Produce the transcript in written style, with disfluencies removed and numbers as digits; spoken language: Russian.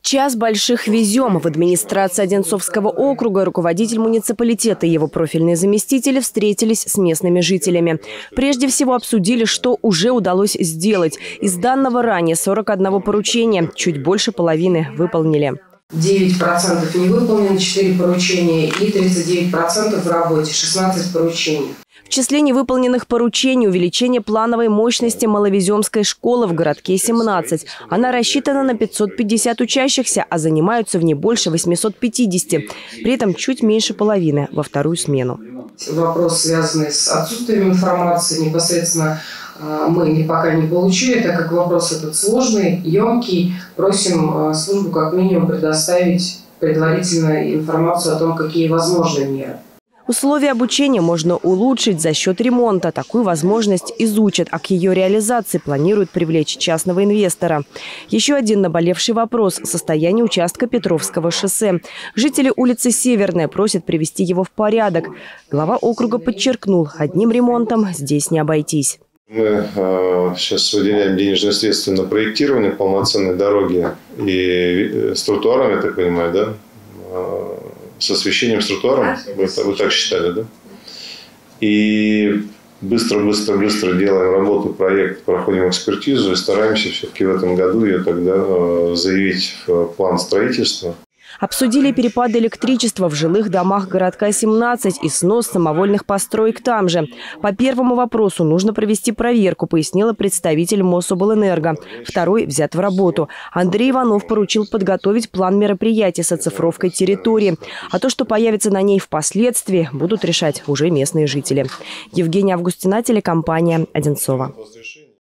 Час больших везем. В администрации Одинцовского округа руководитель муниципалитета и его профильные заместители встретились с местными жителями. Прежде всего обсудили, что уже удалось сделать. Из данного ранее 41 поручения чуть больше половины выполнили. 9% не выполнено, 4 поручения, и 39% в работе, 16 поручений. В числе невыполненных поручений увеличение плановой мощности Маловеземской школы в городке 17. Она рассчитана на 550 учащихся, а занимаются в ней больше 850. При этом чуть меньше половины во вторую смену. Вопрос, связанный с отсутствием информации, непосредственно мы пока не получили, так как вопрос этот сложный, емкий. Просим службу как минимум предоставить предварительную информацию о том, какие возможны меры. Условия обучения можно улучшить за счет ремонта. Такую возможность изучат, а к ее реализации планируют привлечь частного инвестора. Еще один наболевший вопрос – состояние участка Петровского шоссе. Жители улицы Северная просят привести его в порядок. Глава округа подчеркнул, одним ремонтом здесь не обойтись. Мы сейчас выделяем денежные средства на проектирование полноценной дороги и с тротуаром, я так понимаю, да? С освещением, с тротуаром, вы так считали, да? И быстро делаем работу, проект, проходим экспертизу и стараемся все-таки в этом году ее тогда заявить в план строительства. Обсудили перепады электричества в жилых домах городка 17 и снос самовольных построек там же. По первому вопросу нужно провести проверку, пояснила представитель Мособлэнерго. Второй взят в работу. Андрей Иванов поручил подготовить план мероприятий с оцифровкой территории. А то, что появится на ней впоследствии, будут решать уже местные жители. Евгения Августина, телекомпания «Одинцова».